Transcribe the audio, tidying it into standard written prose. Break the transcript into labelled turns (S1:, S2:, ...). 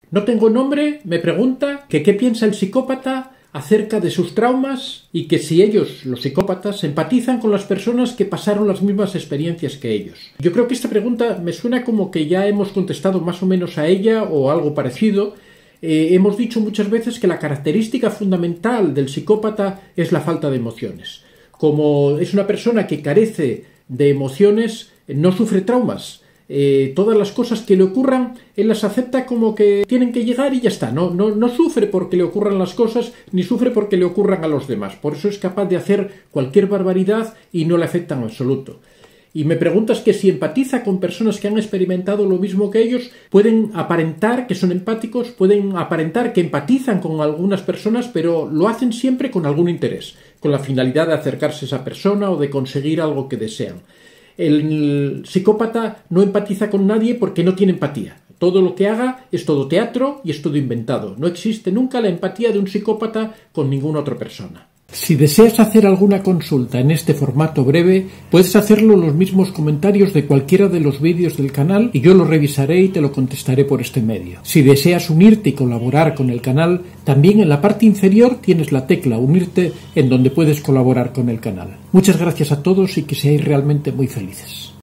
S1: No tengo nombre me pregunta que qué piensa el psicópata acerca de sus traumas y que si ellos, los psicópatas, empatizan con las personas que pasaron las mismas experiencias que ellos. Yo creo que esta pregunta me suena como que ya hemos contestado más o menos a ella o algo parecido. Hemos dicho muchas veces que la característica fundamental del psicópata es la falta de emociones. Como es una persona que carece de emociones, no sufre traumas. Todas las cosas que le ocurran, él las acepta como que tienen que llegar y ya está. No sufre porque le ocurran las cosas, ni sufre porque le ocurran a los demás. Por eso es capaz de hacer cualquier barbaridad y no le afecta en absoluto. Y me preguntas que si empatiza con personas que han experimentado lo mismo que ellos, pueden aparentar que son empáticos, pueden aparentar que empatizan con algunas personas, pero lo hacen siempre con algún interés, con la finalidad de acercarse a esa persona o de conseguir algo que desean. El psicópata no empatiza con nadie porque no tiene empatía. Todo lo que haga es todo teatro y es todo inventado. No existe nunca la empatía de un psicópata con ninguna otra persona. Si deseas hacer alguna consulta en este formato breve, puedes hacerlo en los mismos comentarios de cualquiera de los vídeos del canal y yo lo revisaré y te lo contestaré por este medio. Si deseas unirte y colaborar con el canal, también en la parte inferior tienes la tecla Unirte en donde puedes colaborar con el canal. Muchas gracias a todos y que seáis realmente muy felices.